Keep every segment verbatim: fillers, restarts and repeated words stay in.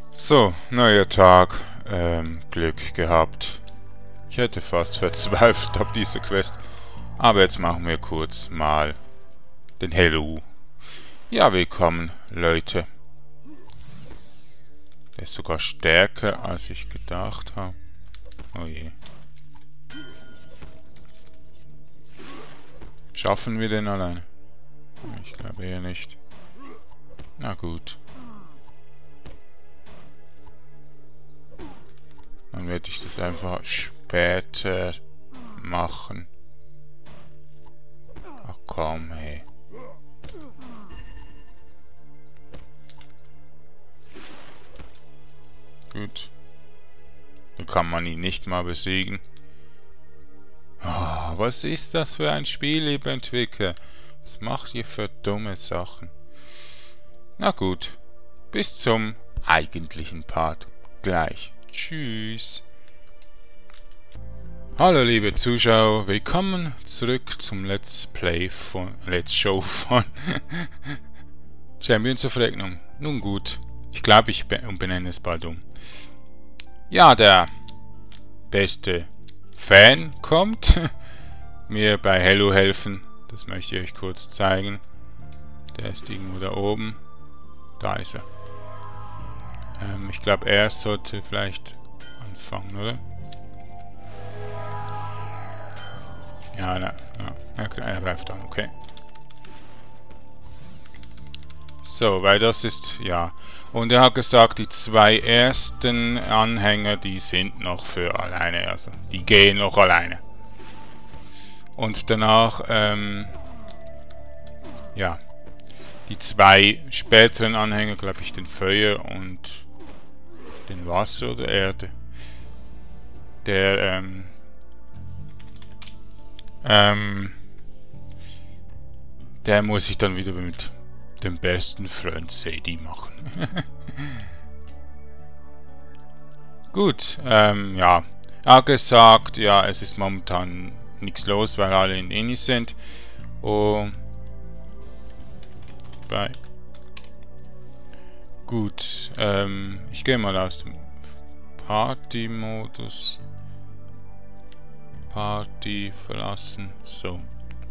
So, neuer Tag. Ähm, Glück gehabt. Ich hätte fast verzweifelt ab dieser Quest. Aber jetzt machen wir kurz mal den Hello. Ja, willkommen, Leute. Der ist sogar stärker, als ich gedacht habe. Oh je. Schaffen wir den alleine? Ich glaube eher nicht. Na gut. Dann werde ich das einfach später machen. Ach komm, hey. Gut. Dann kann man ihn nicht mal besiegen. Oh, was ist das für ein Spiel, liebe Entwickler? Was macht ihr für dumme Sachen? Na gut. Bis zum eigentlichen Part. Gleich. Tschüss. Hallo liebe Zuschauer, willkommen zurück zum Let's Play von Let's Show von Champions of Regnum. Nun gut, ich glaube ich benenne es bald um. Ja, der beste Fan kommt mir bei Hello helfen. Das möchte ich euch kurz zeigen. Der ist irgendwo da oben. Da ist er. Ähm, ich glaube, er sollte vielleicht anfangen, oder? Ja, na, ja, er greift an, okay. So, weil das ist, ja. Und er hat gesagt, die zwei ersten Anhänger, die sind noch für alleine, also die gehen noch alleine. Und danach, ähm, ja, die zwei späteren Anhänger, glaube ich, den Feuer und den Wasser oder Erde. Der, ähm, ähm, der muss ich dann wieder mit dem besten Freund Sadie machen. Gut, ähm, ja. Er hat gesagt, ja, es ist momentan nichts los, weil alle in Inni sind. Oh. Bye. Gut, ähm, ich gehe mal aus dem Party-Modus. Party verlassen. So.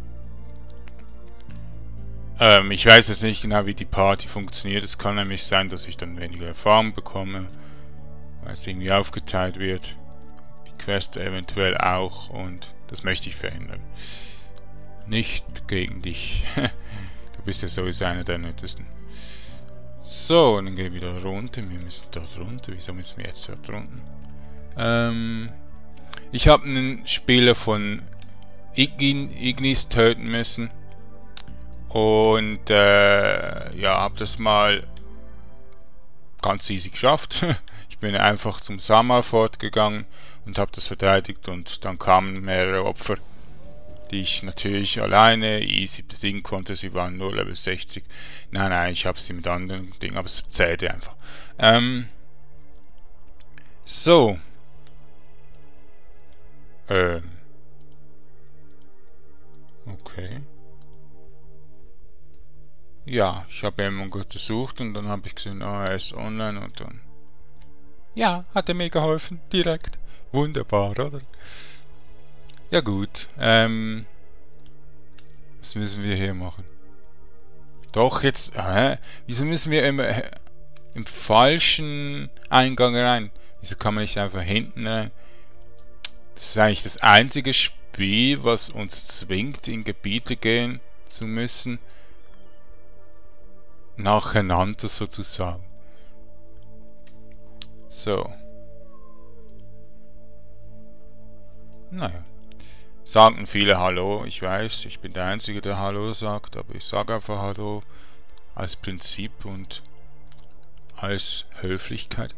Ähm, ich weiß jetzt nicht genau, wie die Party funktioniert. Es kann nämlich sein, dass ich dann weniger Erfahrung bekomme, weil es irgendwie aufgeteilt wird. Die Quest eventuell auch und das möchte ich verändern. Nicht gegen dich. Du bist ja sowieso einer der nettesten. So, dann gehen wir wieder runter. Wir müssen dort runter. Wieso müssen wir jetzt dort runter? Ähm, ich habe einen Spieler von Ign Ignis töten müssen. Und äh, ja, habe das mal ganz easy geschafft. Ich bin einfach zum Sama fortgegangen und habe das verteidigt und dann kamen mehrere Opfer, die ich natürlich alleine easy besiegen konnte. Sie waren nur Level sechzig. Nein, nein, ich habe sie mit anderen Dingen, aber es zählte einfach. Ähm, so. Ähm. Okay. Ja, ich habe jemanden gesucht und dann habe ich gesehen, oh, er ist online und dann... Ja, hat er mir geholfen, direkt. Wunderbar, oder? Ja gut, ähm... was müssen wir hier machen? Doch, jetzt... Hä? Wieso müssen wir immer äh, im falschen Eingang rein? Wieso kann man nicht einfach hinten rein? Das ist eigentlich das einzige Spiel, was uns zwingt, in Gebiete gehen zu müssen. Nacheinander sozusagen. So. Naja. Sagen viele Hallo. Ich weiß, ich bin der Einzige, der Hallo sagt, aber ich sage einfach Hallo als Prinzip und als Höflichkeit.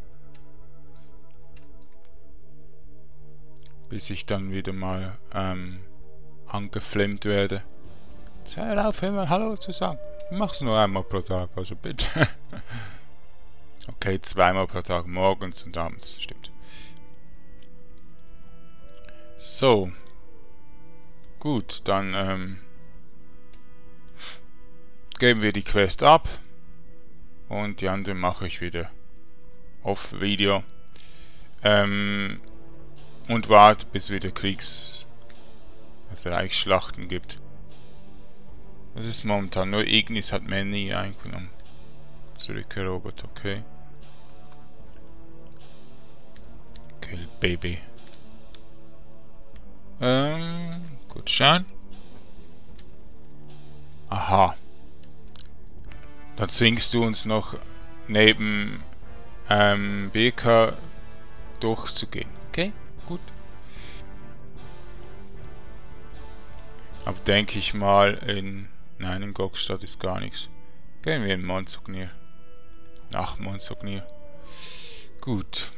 Bis ich dann wieder mal ähm, angeflammt werde. Jetzt hör auf, immer Hallo zu sagen. Mach's nur einmal pro Tag, also bitte. Okay, zweimal pro Tag, morgens und abends, stimmt. So. Gut, dann ähm, geben wir die Quest ab. Und die andere mache ich wieder Off-Video. Ähm, und warte, bis wieder Kriegs... also Reichsschlachten gibt. Das ist momentan nur Ignis hat Manny eingenommen. Zurückerobert, okay. Kill Baby. Ähm, gut schauen. Aha. Dann zwingst du uns noch neben ähm, B K durchzugehen. Okay, gut. Aber denke ich mal in... Nein, in Gokstad ist gar nichts. Gehen wir in Monsognir. Nach Monsognir. Gut.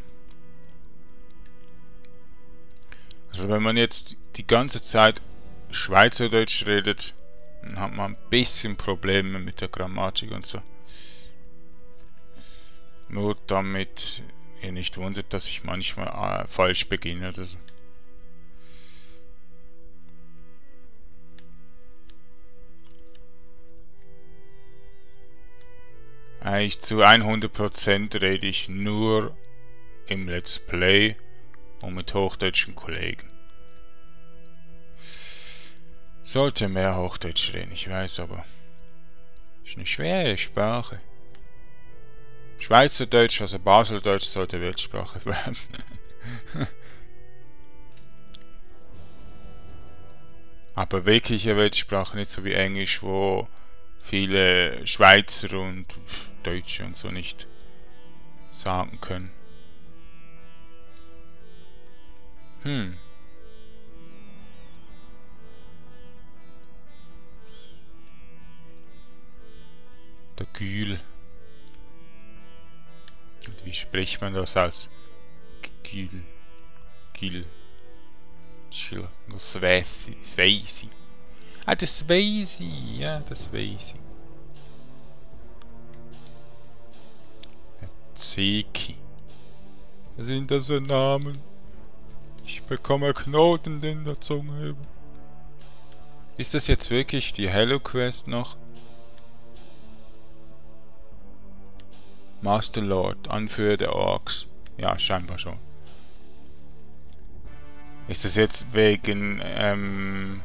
Also wenn man jetzt die ganze Zeit Schweizerdeutsch redet, dann hat man ein bisschen Probleme mit der Grammatik und so. Nur damit ihr nicht wundert, dass ich manchmal äh, falsch beginne oder so. Eigentlich zu hundert Prozent rede ich nur im Let's Play und mit hochdeutschen Kollegen. Sollte mehr Hochdeutsch reden, ich weiß, aber ist eine schwere Sprache. Schweizerdeutsch, also Baseldeutsch, sollte Weltsprache werden. Aber wirkliche Weltsprache, nicht so wie Englisch, wo viele Schweizer und Deutsche und so nicht sagen können. Hm. Der Gül. Wie spricht man das aus? Gül. Gül. Chill. Das weiß ich. Das weiß ich. Ah, das weiß ich. Ja, das weiß ich. Zeki. Was sind das für Namen? Ich bekomme Knoten in der Zunge. Ist das jetzt wirklich die Hello Quest noch? Master Lord, Anführer der Orks. Ja, scheinbar schon. Ist das jetzt wegen ähm,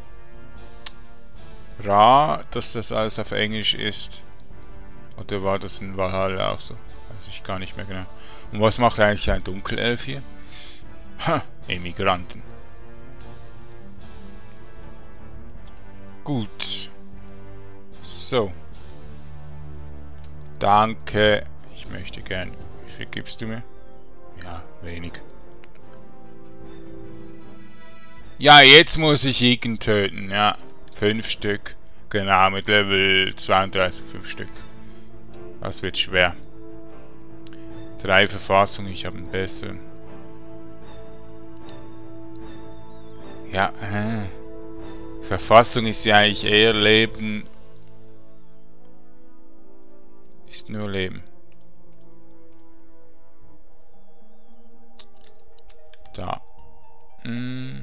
Ra, dass das alles auf Englisch ist? Oder war das in Valhalla auch so? Weiß ich gar nicht mehr genau. Und was macht eigentlich ein Dunkelelf hier? Ha, Emigranten. Gut. So. Danke. Ich möchte gern. Wie viel gibst du mir? Ja, wenig. Ja, jetzt muss ich Igen töten. Ja, fünf Stück. Genau, mit Level zweiunddreißig, fünf Stück. Das wird schwer. Drei Verfassungen, ich habe einen besseren. Ja, äh. Verfassung ist ja eigentlich eher Leben. Ist nur Leben. Da. Hm.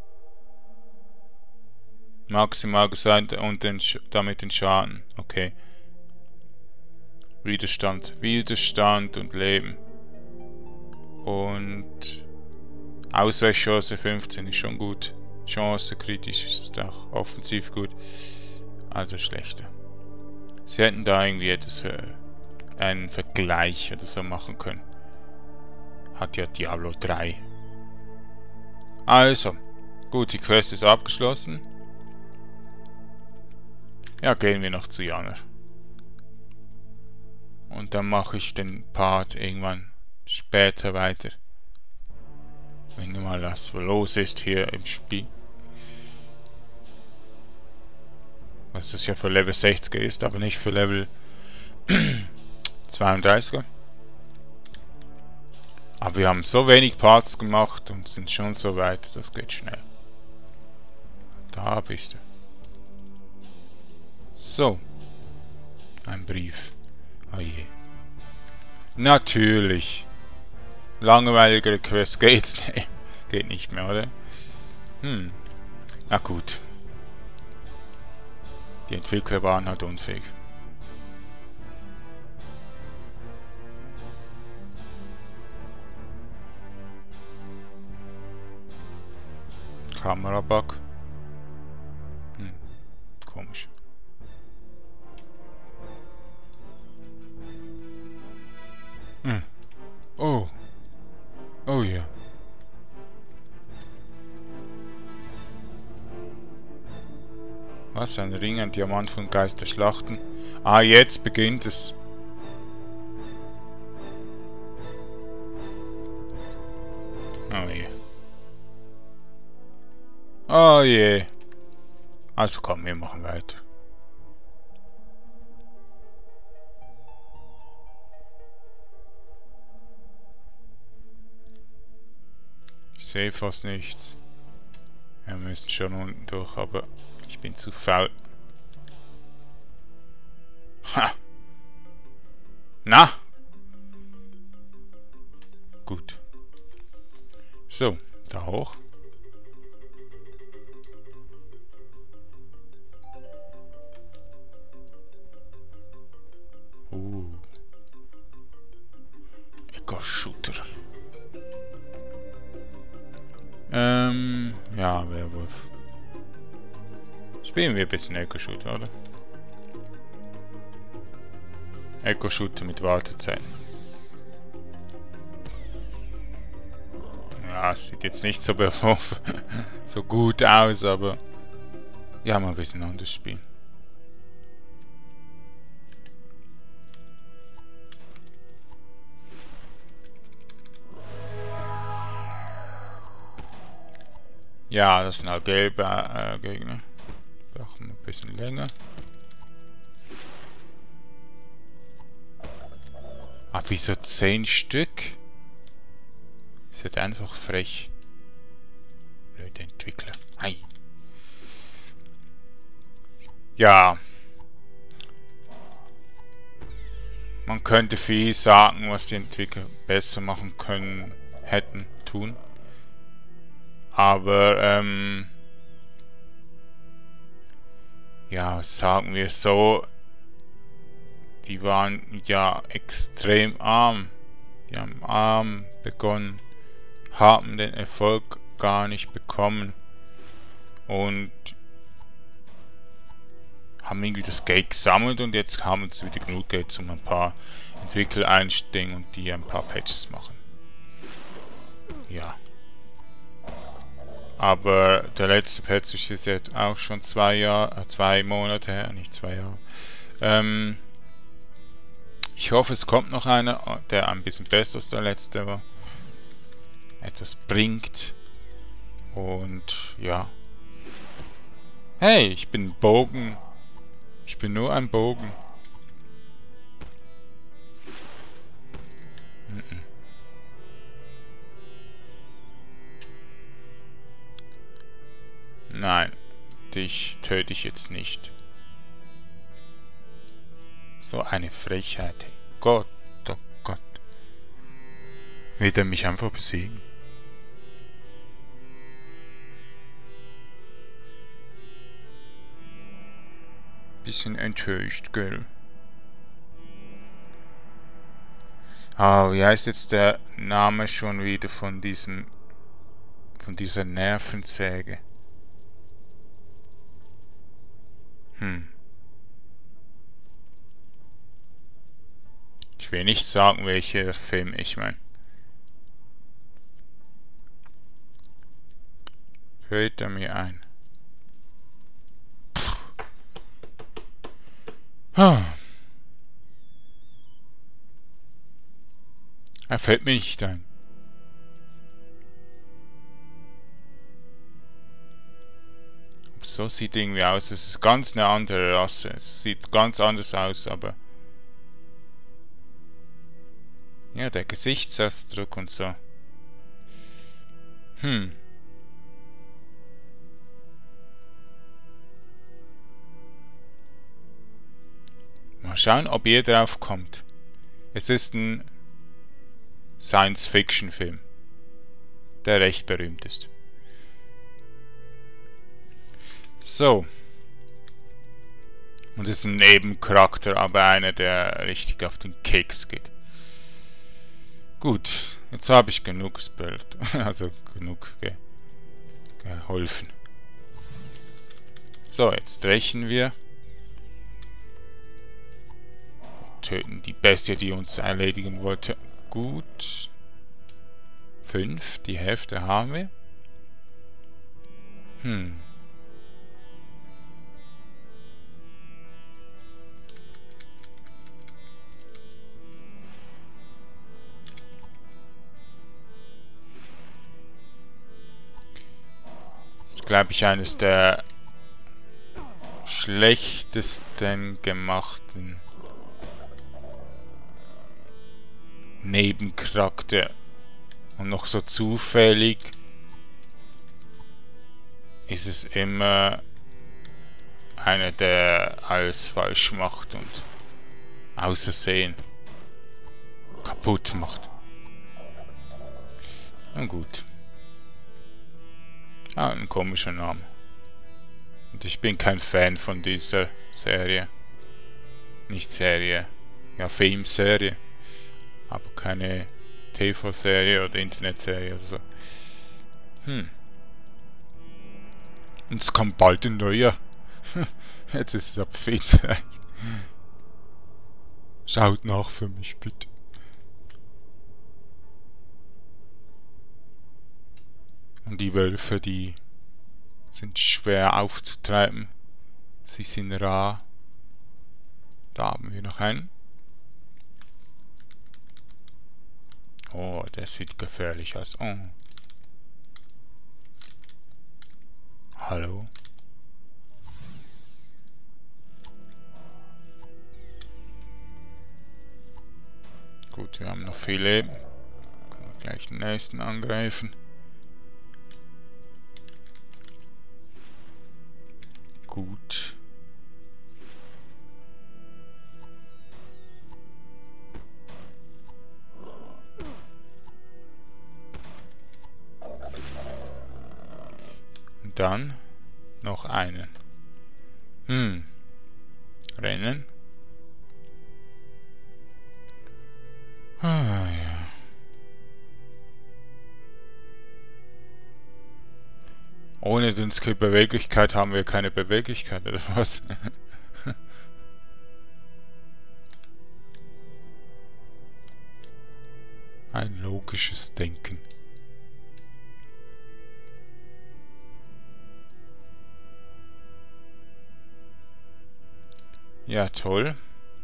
Maximal gesagt und den Sch damit den Schaden. Okay. Widerstand. Widerstand und Leben. Und Ausweichchance fünfzehn ist schon gut. Chance kritisch ist auch offensiv gut. Also schlechter. Sie hätten da irgendwie etwas für einen Vergleich oder so machen können. Hat ja Diablo drei. Also, gut, die Quest ist abgeschlossen. Ja, gehen wir noch zu Janner. Und dann mache ich den Part irgendwann später weiter. Wenn mal was los ist hier im Spiel. Was das ja für Level sechziger ist, aber nicht für Level zweiunddreißiger. Aber wir haben so wenig Parts gemacht und sind schon so weit, das geht schnell. Da bist du. So. Ein Brief. Oh je. Natürlich. Langweiligere Quest geht's nicht. Geht nicht mehr, oder? Hm. Na gut. Die Entwickler waren halt unfähig. Kamerabug. Hm, komisch. Hm. Oh. Oh ja. Was? Ein Ring, ein Diamant von Geist der Schlachten. Ah, jetzt beginnt es. Oh je. Oh je. Also komm, wir machen weiter. Ich sehe fast nichts. Wir müssen schon unten durch, aber ich bin zu faul. Ha! Na! Gut. So, da hoch. Uh. Eco-Shooter. Ähm, ja, Werwolf. Spielen wir ein bisschen Eco-Shooter, oder? Eco-Shooter mit Wartezeiten. Ja, es sieht jetzt nicht so, so gut aus, aber ja, mal ein bisschen anders spielen. Ja, das sind halt gelbe äh, Gegner. Brauchen wir ein bisschen länger. Ah, wieso zehn Stück? Ist halt einfach frech. Blöde Entwickler. Hi. Ja. Man könnte viel sagen, was die Entwickler besser machen können, hätten, tun. Aber, ähm... ja, sagen wir so, die waren ja extrem arm. Die haben arm begonnen, haben den Erfolg gar nicht bekommen und haben irgendwie das Geld gesammelt und jetzt haben sie wieder genug Geld, um ein paar Entwickler einstellen und die ein paar Patches machen. Ja. Aber der letzte Patch ist jetzt auch schon zwei Jahre, zwei Monate her, nicht zwei Jahre. Ähm, ich hoffe, es kommt noch einer, der ein bisschen besser als der letzte war. Etwas bringt. Und ja. Hey, ich bin ein Bogen. Ich bin nur ein Bogen. Mhm. Nein, dich töte ich jetzt nicht. So eine Frechheit. Hey. Gott, oh Gott. Will er mich einfach besiegen? Bisschen enttäuscht, gell? Ah, wie heißt jetzt der Name schon wieder von diesem... von dieser Nervensäge? Hm. Ich will nicht sagen, welcher Film ich meine. Fällt er mir ein. Ah. Er fällt mir nicht ein. So sieht irgendwie aus. Es ist ganz eine andere Rasse. Es sieht ganz anders aus, aber... ja, der Gesichtsausdruck und so. Hm. Mal schauen, ob ihr drauf kommt. Es ist ein Science-Fiction-Film, der recht berühmt ist. So. Und es ist ein Nebencharakter, aber einer, der richtig auf den Keks geht. Gut, jetzt habe ich genug gespoilt. Also genug ge geholfen. So, jetzt rächen wir. Töten die Bestie, die uns erledigen wollte. Gut. Fünf, die Hälfte haben wir. Hm. Das ist, glaube ich, eines der schlechtesten gemachten Nebencharakter. Und noch so zufällig ist es immer einer, der alles falsch macht und außersehen kaputt macht. Na gut. Ah, ein komischer Name. Und ich bin kein Fan von dieser Serie. Nicht Serie. Ja, Filmserie. Aber keine T V-Serie oder Internetserie oder so. Hm. Und es kommt bald ein neuer. Jetzt ist es aber viel zu leicht. Schaut nach für mich, bitte. Und die Wölfe, die sind schwer aufzutreiben. Sie sind rar. Da haben wir noch einen. Oh, der sieht gefährlich aus. Oh. Hallo? Gut, wir haben noch viel Leben. Können wir gleich den nächsten angreifen. Gut. Und dann noch einen. Hm. Rennen. Ah, ja. Ohne den Skill Beweglichkeit haben wir keine Beweglichkeit, oder was? Ein logisches Denken. Ja, toll.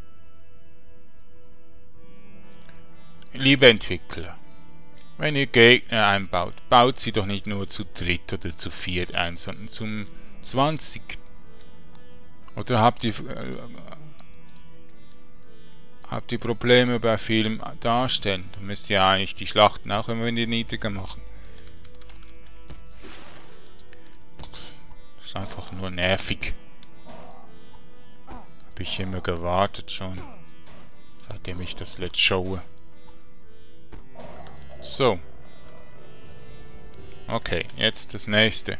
Liebe Entwickler, wenn ihr Gegner einbaut, baut sie doch nicht nur zu dritt oder zu viert ein, sondern zum zwanzig. Oder habt ihr, äh, habt ihr Probleme bei vielem Darstellen? Dann müsst ihr eigentlich die Schlachten auch immer wieder niedriger machen. Das ist einfach nur nervig. Habe ich immer gewartet schon, seitdem ich das Let's Showe. So. Okay, jetzt das nächste.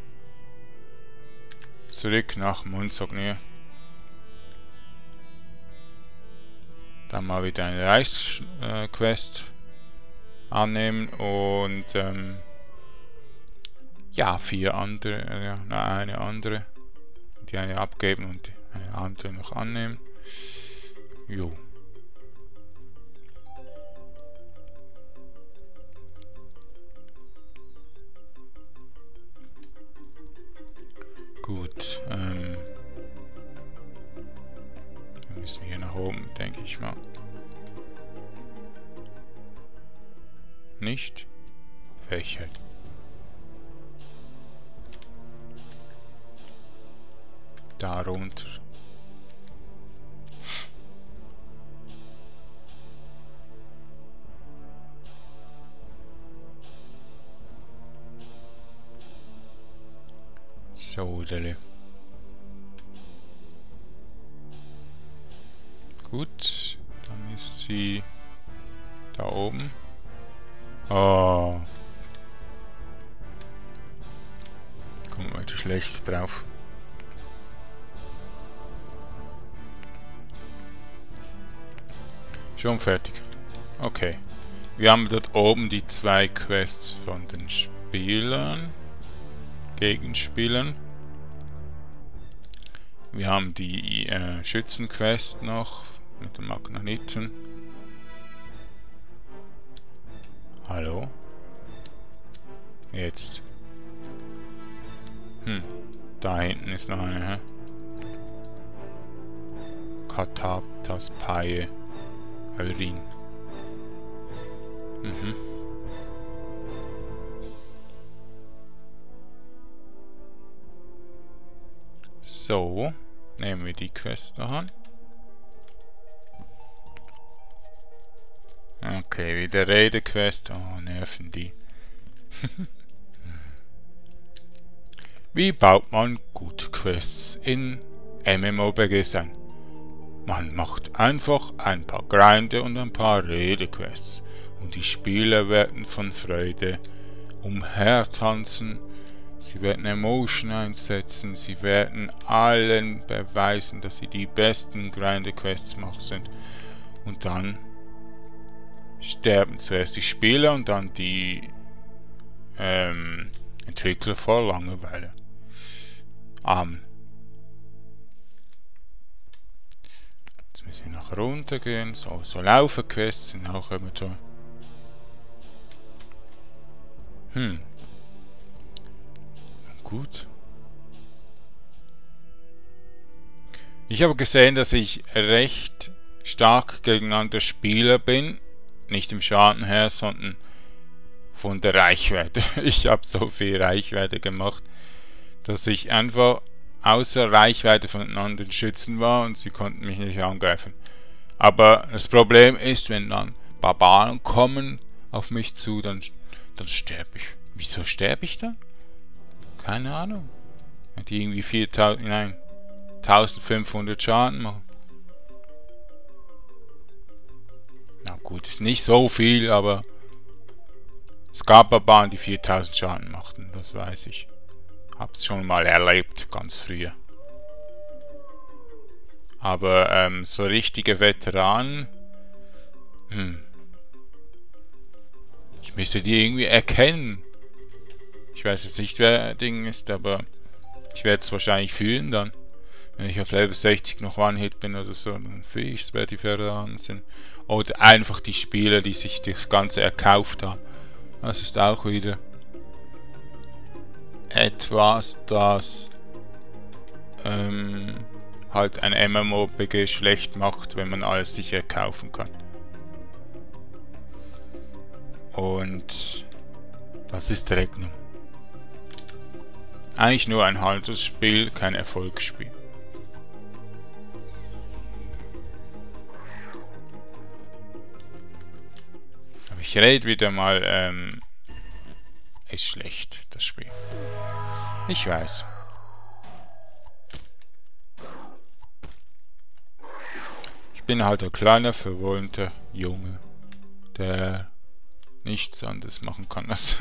Zurück nach Monsognyr. Dann mal wieder eine Reichsquest äh, annehmen und ähm, ja, vier andere, äh, ja, eine andere. Die eine abgeben und eine andere noch annehmen. Jo. Gut, ähm, wir müssen hier nach oben, denke ich mal. Nicht? Fähigkeit. Da runter. So, Delle. Gut, dann ist sie da oben. Oh. Kommt mal heute schlecht drauf. Schon fertig. Okay. Wir haben dort oben die zwei Quests von den Spielern. Gegenspielern. Wir haben die äh, Schützenquest noch mit dem Magneten. Hallo? Jetzt. Hm, da hinten ist noch eine, hä? Kataptas Paie Eurin. Mhm. So, nehmen wir die Quest noch an. Okay, wieder Redequest. Oh, nerven die. Wie baut man gute Quests in MMORPGs ein? Man macht einfach ein paar Grinde und ein paar Redequests und die Spieler werden von Freude umhertanzen, sie werden Emotion einsetzen, sie werden allen beweisen, dass sie die besten Grinde-Quests machen sind und dann sterben zuerst die Spieler und dann die ähm, Entwickler vor Langeweile. Amen. Jetzt müssen wir nach runter gehen. So, so Laufen-Quests sind auch immer da. Hm. Gut. Ich habe gesehen, dass ich recht stark gegeneinander Spieler bin. Nicht im Schaden her, sondern von der Reichweite. Ich habe so viel Reichweite gemacht, dass ich einfach außer Reichweite von den anderen Schützen war und sie konnten mich nicht angreifen. Aber das Problem ist, wenn dann Barbaren kommen auf mich zu, dann, dann sterbe ich. Wieso sterbe ich dann? Keine Ahnung. Wenn die irgendwie viertausend, nein, eintausendfünfhundert Schaden machen. Na gut, ist nicht so viel, aber es gab Barbaren, die viertausend Schaden machten, das weiß ich. Hab's schon mal erlebt, ganz früher. Aber ähm, so richtige Veteranen, hm, ich müsste die irgendwie erkennen. Ich weiß jetzt nicht, wer Ding ist, aber ich werde es wahrscheinlich fühlen dann. Wenn ich auf Level sechzig noch One-Hit bin oder so, dann fühle ich es, wer die Veteranen sind. Oder einfach die Spieler, die sich das Ganze erkauft haben. Das ist auch wieder etwas, das ähm, halt ein MMORPG schlecht macht, wenn man alles sich erkaufen kann. Und das ist Regnum. Eigentlich nur ein Handelsspiel, kein Erfolgsspiel. Aber ich rede wieder mal, ähm, ist schlecht, das Spiel. Ich weiß. Ich bin halt ein kleiner, verwöhnter Junge, der nichts anderes machen kann als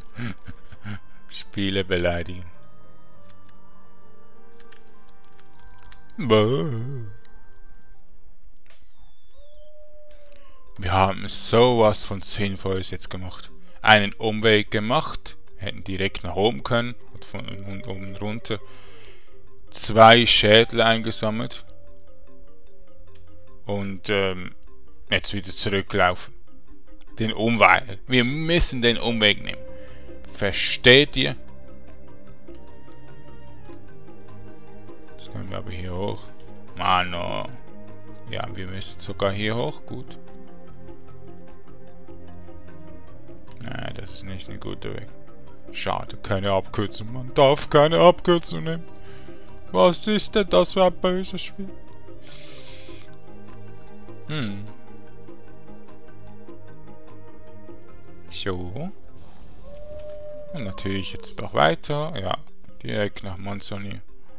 Spiele beleidigen. Wir haben sowas von Sinnvolles jetzt gemacht. Einen Umweg gemacht, hätten direkt nach oben können, von oben runter. Zwei Schädel eingesammelt. Und ähm, jetzt wieder zurücklaufen. Den Umweg. Wir müssen den Umweg nehmen. Versteht ihr? Jetzt können wir aber hier hoch. Mano. Ja, wir müssen sogar hier hoch. Gut. Nein, das ist nicht ein guter Weg. Schade, keine Abkürzung. Man darf keine Abkürzung nehmen. Was ist denn das für ein böses Spiel? Hm. So. Und natürlich jetzt noch weiter. Ja, direkt nach Monsonier.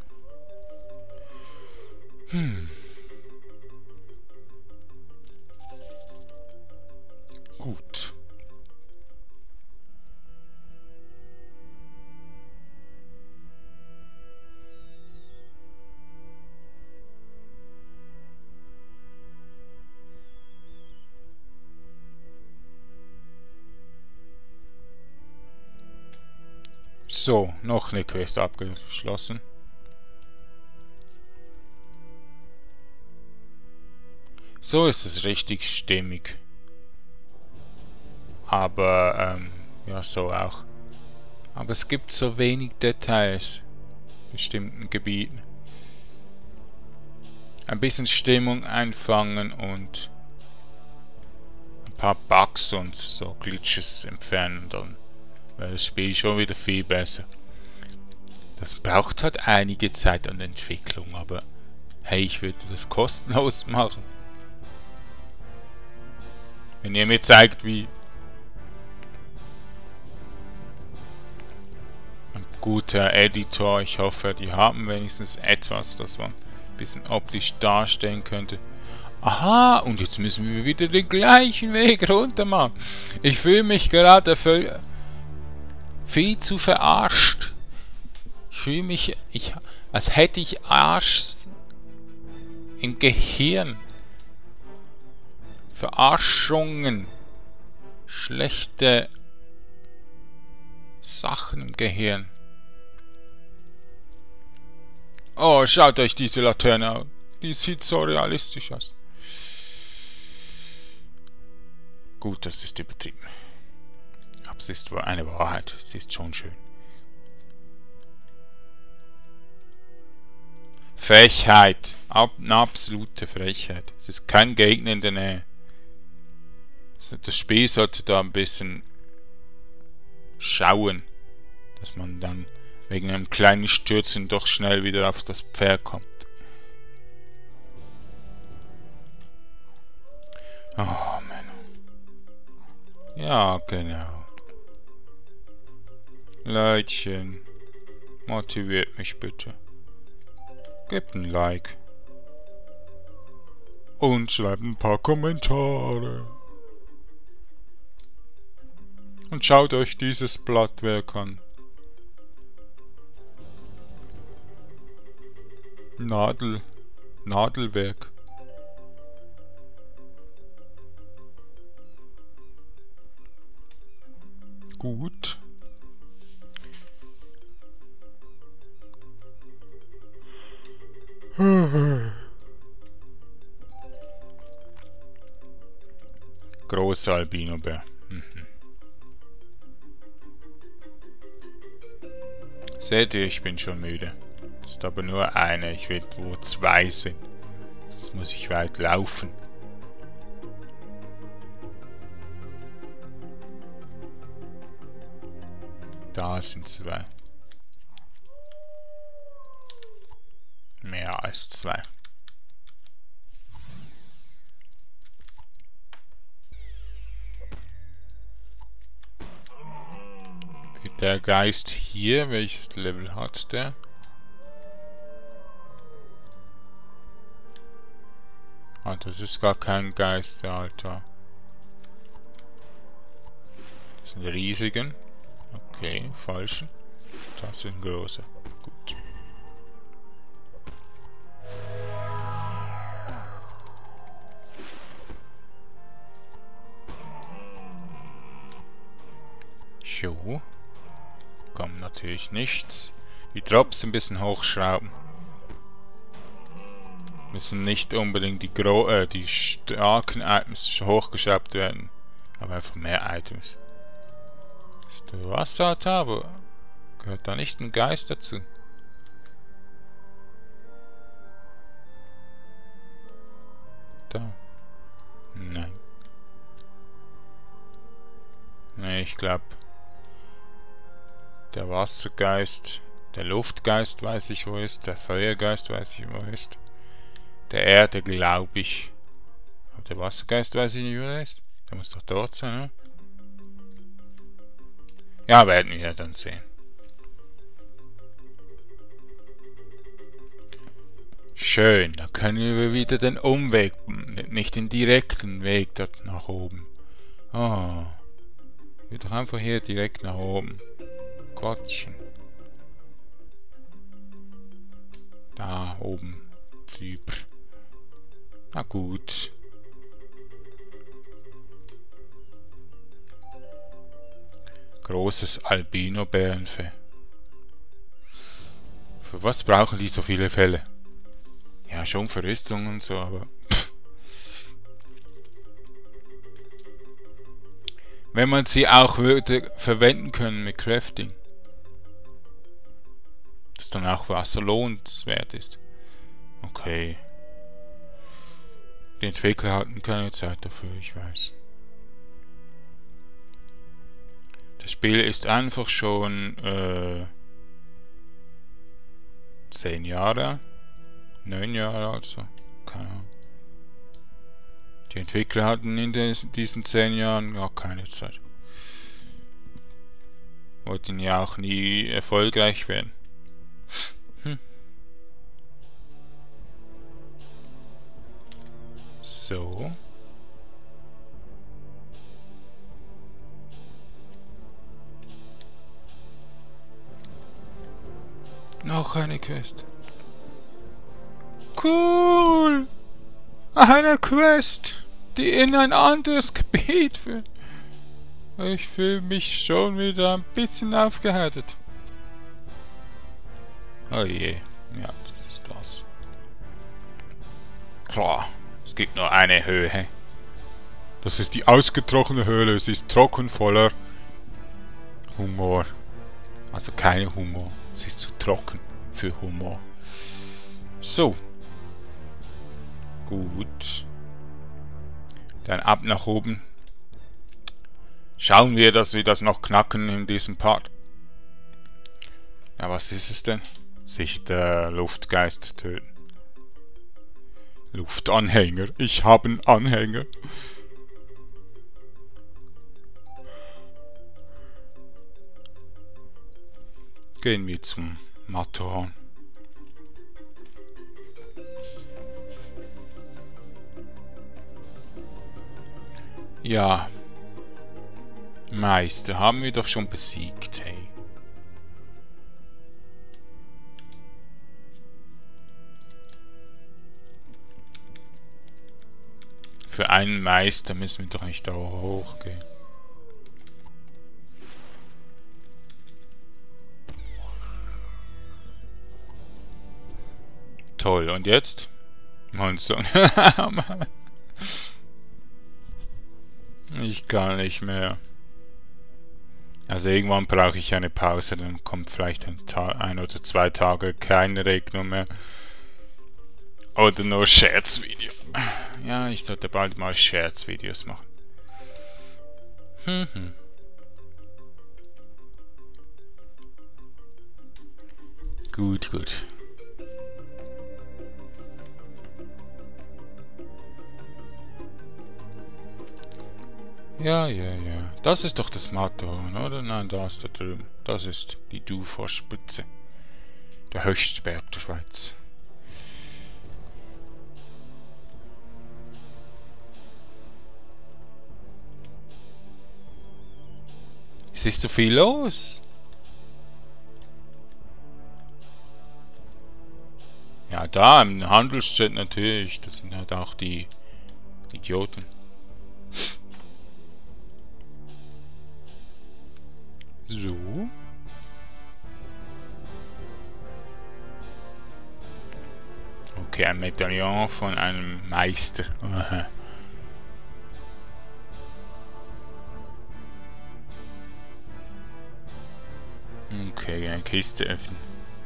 Hm. Gut. So, noch eine Quest abgeschlossen. So ist es richtig stimmig. Aber, ähm, ja, so auch. Aber es gibt so wenig Details in bestimmten Gebieten. Ein bisschen Stimmung einfangen und ein paar Bugs und so Glitches entfernen, dann wäre das Spiel schon wieder viel besser. Das braucht halt einige Zeit an Entwicklung, aber hey, ich würde das kostenlos machen. Wenn ihr mir zeigt, wie ein guter Editor, ich hoffe, die haben wenigstens etwas, das man ein bisschen optisch darstellen könnte. Aha, und jetzt müssen wir wieder den gleichen Weg runter machen. Ich fühle mich gerade viel, viel zu verarscht. Ich fühle mich, ich, als hätte ich Arsch im Gehirn. Verarschungen. Schlechte Sachen im Gehirn. Oh, schaut euch diese Laterne an. Die sieht so realistisch aus. Gut, das ist übertrieben. Aber es ist eine Wahrheit. Es ist schon schön. Frechheit. Ab, eine absolute Frechheit. Es ist kein Gegner in der Nähe. Das Spiel sollte da ein bisschen schauen, dass man dann wegen einem kleinen Stürzen doch schnell wieder auf das Pferd kommt. Oh Mann. Ja, genau. Leutchen, motiviert mich bitte. Gebt ein Like. Und schreibt ein paar Kommentare. Und schaut euch dieses Blattwerk an. Nadel. Nadelwerk. Gut. Großer Albinobär. Mhm. Seht ihr, ich bin schon müde. Das ist aber nur eine. Ich will, wo zwei sind. Jetzt muss ich weit laufen. Da sind zwei. Mehr als zwei. Der Geist hier, welches Level hat der? Ah, das ist gar kein Geist, der Alter. Das sind riesigen. Okay, falschen. Das sind große. Gut. Jo. Kommt natürlich nichts. Die Drops ein bisschen hochschrauben. Müssen nicht unbedingt die, Gro äh, die starken Items hochgeschraubt werden. Aber einfach mehr Items. Ist der Wasseraltar, aber gehört da nicht ein Geist dazu? Da. Nein. Nee, ich glaube, der Wassergeist, der Luftgeist weiß ich wo ist, der Feuergeist weiß ich wo ist, der Erde glaube ich, aber der Wassergeist weiß ich nicht wo er ist, der muss doch dort sein, ne? Ja, werden wir ja dann sehen. Schön, da können wir wieder den Umweg, nicht den direkten Weg dort nach oben. Oh, wir doch einfach hier direkt nach oben. Gottchen. Da oben drüber. Na gut. Großes Albino-Bärenfell. Für was brauchen die so viele Fälle? Ja, schon für Rüstung und so, aber... Pff. Wenn man sie auch würde verwenden können mit Crafting. Dass dann auch Wasser lohnenswert ist. Okay. Die Entwickler hatten keine Zeit dafür, ich weiß. Das Spiel ist einfach schon äh, zehn Jahre, neun Jahre also, keine Ahnung. Die Entwickler hatten in des, diesen zehn Jahren gar keine Zeit. Wollten ja auch nie erfolgreich werden. Hm. So. Noch eine Quest. Cool! Eine Quest, die in ein anderes Gebiet führt. Ich fühle mich schon wieder ein bisschen aufgehärtet. Oh je, ja, das ist das. Klar, es gibt nur eine Höhe. Das ist die ausgetrocknete Höhle. Es ist trocken voller Humor. Also kein Humor. Es ist zu trocken für Humor. So. Gut. Dann ab nach oben. Schauen wir, dass wir das noch knacken in diesem Part. Ja, was ist es denn? Sich der Luftgeist töten. Luftanhänger. Ich habe einen Anhänger. Gehen wir zum Matterhorn. Ja. Meister haben wir doch schon besiegt, hey. Für einen Meister müssen wir doch nicht da hochgehen. Toll, und jetzt? Monster. Ich kann nicht mehr. Also irgendwann brauche ich eine Pause, dann kommt vielleicht ein, Tag, ein oder zwei Tage keine Regnung mehr. Oder nur Scherzvideo. Ja, ich sollte bald mal Scherzvideos machen. Hm, hm. Gut, gut. Ja, ja, ja. Das ist doch das Matterhorn, oder? Nein, da ist da drüben. Das ist die Duforspitze. Der höchste Berg der Schweiz. Es ist so viel los. Ja, da im Handelsjet natürlich. Das sind halt auch die Idioten. So. Okay, ein Medaillon von einem Meister. Aha. Okay, eine Kiste öffnen.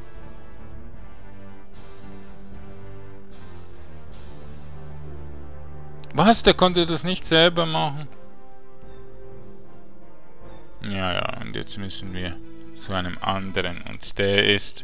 Was? Der konnte das nicht selber machen? Ja, ja, und jetzt müssen wir zu einem anderen. Und der ist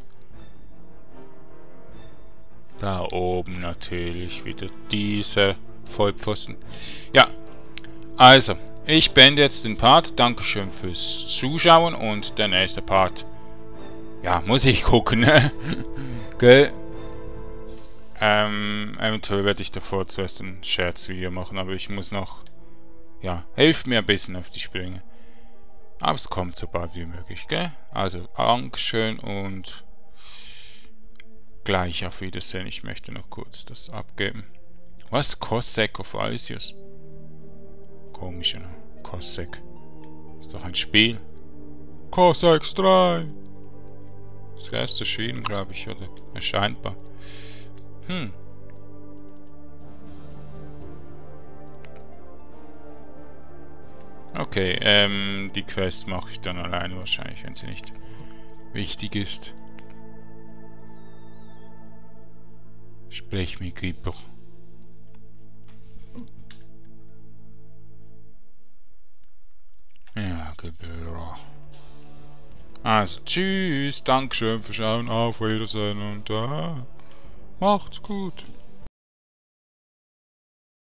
da oben natürlich wieder dieser Vollpfosten. Ja, also, ich beende jetzt den Part. Dankeschön fürs Zuschauen und der nächste Part. Ja, muss ich gucken, ne? Gell? Ähm, eventuell werde ich davor zuerst ein Scherzvideo machen, aber ich muss noch... Ja, hilft mir ein bisschen auf die Sprünge. Aber es kommt so bald wie möglich, gell? Also, Dankeschön und gleich auf Wiedersehen. Ich möchte noch kurz das abgeben. Was? Cossack of Alsius? Komisch, ne? Cossack. Ist doch ein Spiel. Cossacks drei. Das erst erschienen, glaube ich, oder erscheinbar. Hm. Okay, ähm, die Quest mache ich dann alleine wahrscheinlich, wenn sie nicht wichtig ist. Sprich mit Creeper. Ja, Creeper. Also, tschüss, Dankeschön fürs Schauen, auf Wiedersehen und äh, macht's gut.